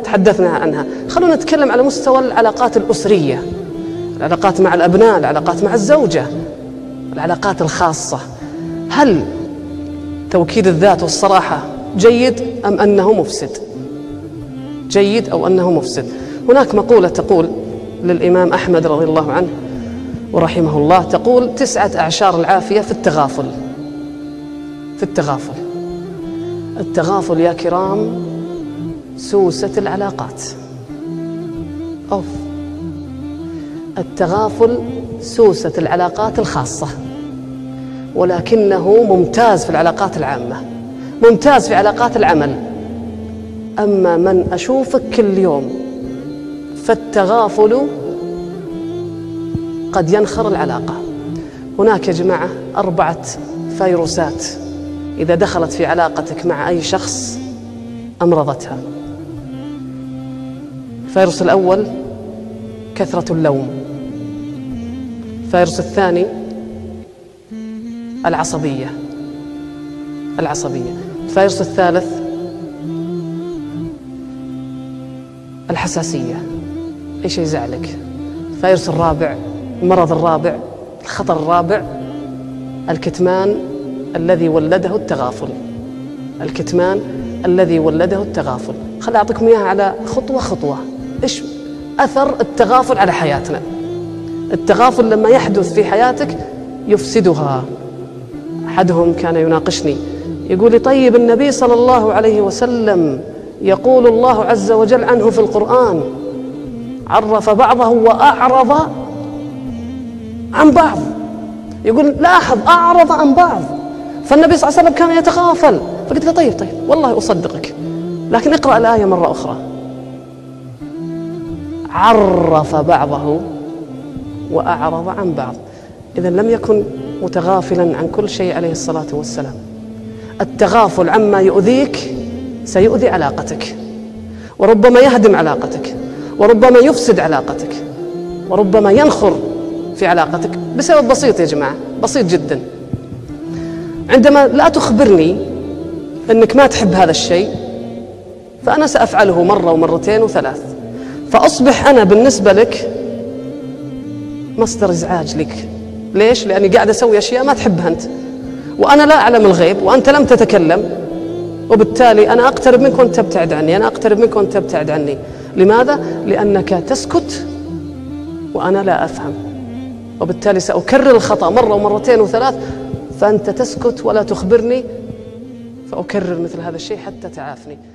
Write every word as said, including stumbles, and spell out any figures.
تحدثنا عنها. خلونا نتكلم على مستوى العلاقات الأسرية، العلاقات مع الأبناء، العلاقات مع الزوجة، العلاقات الخاصة. هل توكيد الذات والصراحة جيد أم أنه مفسد؟ جيد أو أنه مفسد؟ هناك مقولة تقول للإمام أحمد رضي الله عنه ورحمه الله، تقول: تسعة أعشار العافية في التغافل. في التغافل. التغافل يا كرام سوسة العلاقات. أوف. التغافل سوسة العلاقات الخاصة، ولكنه ممتاز في العلاقات العامة، ممتاز في علاقات العمل. أما من أشوفك كل يوم، فالتغافل قد ينخر العلاقة. هناك يا جماعة أربعة فيروسات إذا دخلت في علاقتك مع أي شخص أمرضتها. الفيروس الأول كثرة اللوم. الفيروس الثاني العصبية العصبية الفيروس الثالث الحساسية، أي شيء يزعلك. الفيروس الرابع، المرض الرابع، الخطر الرابع، الكتمان الذي ولده التغافل. الكتمان الذي ولده التغافل. خل أعطيكم إياها على خطوة خطوة. إيش أثر التغافل على حياتنا؟ التغافل لما يحدث في حياتك يفسدها. أحدهم كان يناقشني يقول لي: طيب النبي صلى الله عليه وسلم يقول الله عز وجل عنه في القرآن: عرف بعضه وأعرض عن بعض. يقول: لاحظ، أعرض عن بعض، فالنبي صلى الله عليه وسلم كان يتغافل. فقلت له: طيب طيب والله أصدقك، لكن اقرأ الآية مرة أخرى. عرف بعضه وأعرض عن بعض. إذن لم يكن متغافلا عن كل شيء عليه الصلاة والسلام. التغافل عما يؤذيك سيؤذي علاقتك، وربما يهدم علاقتك، وربما يفسد علاقتك، وربما ينخر في علاقتك بسبب بسيط يا جماعة، بسيط جدا. عندما لا تخبرني أنك ما تحب هذا الشيء، فأنا سأفعله مرة ومرتين وثلاث، فأصبح أنا بالنسبة لك مصدر إزعاج لك. ليش؟ لأني قاعد أسوي أشياء ما تحبها أنت، وأنا لا أعلم الغيب وأنت لم تتكلم، وبالتالي أنا أقترب منك وأنت تبتعد عني، أنا أقترب منك وأنت تبتعد عني. لماذا؟ لأنك تسكت وأنا لا أفهم، وبالتالي سأكرر الخطأ مرة ومرتين وثلاث، فأنت تسكت ولا تخبرني، فأكرر مثل هذا الشيء حتى تعافني.